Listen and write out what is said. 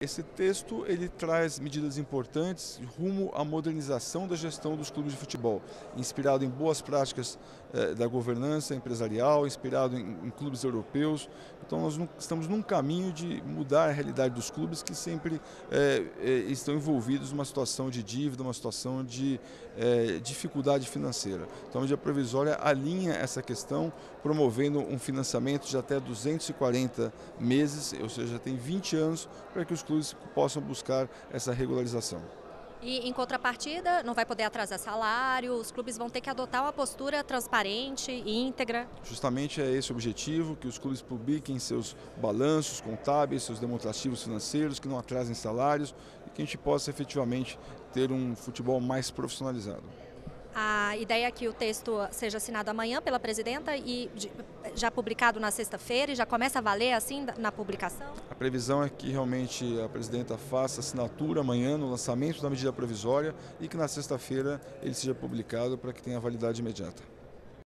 Esse texto ele traz medidas importantes rumo à modernização da gestão dos clubes de futebol, inspirado em boas práticas da governança empresarial, inspirado em clubes europeus. Então nós estamos num caminho de mudar a realidade dos clubes que sempre estão envolvidos numa situação de dívida, uma situação de dificuldade financeira. Então a medida provisória alinha essa questão, promovendo um financiamento de até 240 meses, ou seja, tem 20 anos para que os clubes possam buscar essa regularização. E, em contrapartida, não vai poder atrasar salário, os clubes vão ter que adotar uma postura transparente e íntegra. Justamente é esse o objetivo, que os clubes publiquem seus balanços contábeis, seus demonstrativos financeiros, que não atrasem salários e que a gente possa efetivamente ter um futebol mais profissionalizado. A ideia é que o texto seja assinado amanhã pela presidenta e já publicado na sexta-feira e já começa a valer assim na publicação? A previsão é que realmente a presidenta faça assinatura amanhã no lançamento da medida provisória e que na sexta-feira ele seja publicado para que tenha validade imediata.